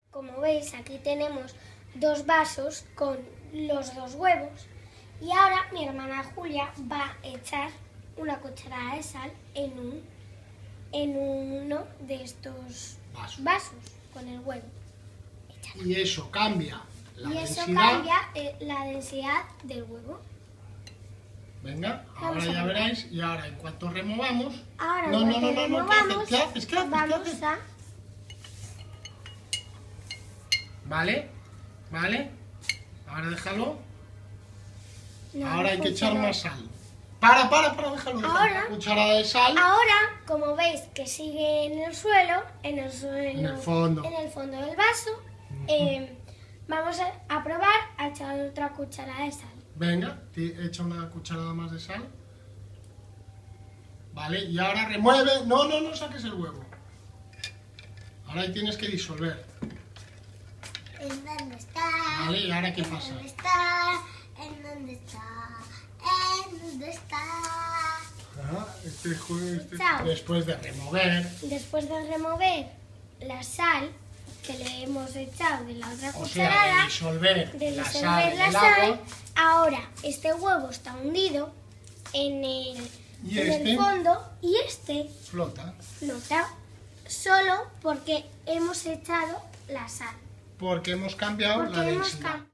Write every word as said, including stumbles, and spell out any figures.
Como veis, aquí tenemos dos vasos con los dos huevos. Y ahora mi hermana Julia va a echar una cucharada de sal en, un, en uno de estos Vaso. vasos con el huevo. Échala. Y eso cambia la y eso densidad. cambia eh, la densidad del huevo. Venga, Vamos ahora a ya probar. veréis. Y ahora en cuanto removamos... Ahora no, no, cuando no, no, no, removamos, ¿qué haces? ¿Qué haces? ¿Qué haces? ¿Qué vamos haces? a... Vale, vale. Ahora déjalo. No, ahora hay no que echar funciona. más sal. Para, para, para, déjalo. déjalo. Ahora- Una cucharada de sal. Ahora, como veis que sigue en el suelo, en el suelo, En el fondo. en el fondo del vaso, eh, vamos a, a probar a echar otra cucharada de sal. Venga, ti- echa una cucharada más de sal. Vale, y ahora remueve. No, no, no saques el huevo. Ahora ahí tienes que disolver. ¿En dónde está? Vale, ¿y ahora qué pasa? ¿En dónde está? ¿En dónde está? ¿En dónde está? Ah, este juego, este- Chao. Después de remover, Después de remover la sal que le hemos echado de la otra o sea, de cucharada, disolver de la disolver sal en la el sal, agua, ahora este huevo está hundido en el, ¿Y en este? el fondo y este flota. flota solo porque hemos echado la sal. Porque hemos cambiado Porque la hemos densidad. cam-